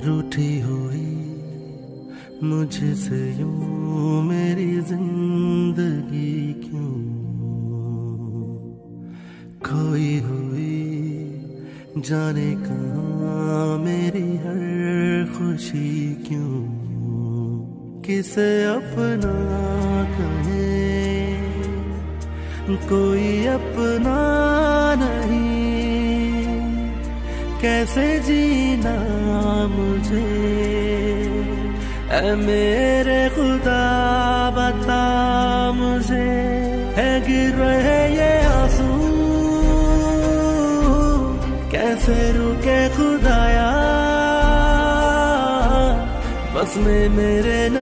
रूठी हुई मुझसे यूं मेरी जिंदगी क्यों, खोई हुई जाने कहाँ मेरी हर खुशी क्यों, किसे अपना कहें कोई अपना नहीं, कैसे जीना मुझे ऐ मेरे खुदा बता मुझे, है गिर रहे ये आंसू कैसे रुके खुदाया, बस में मेरे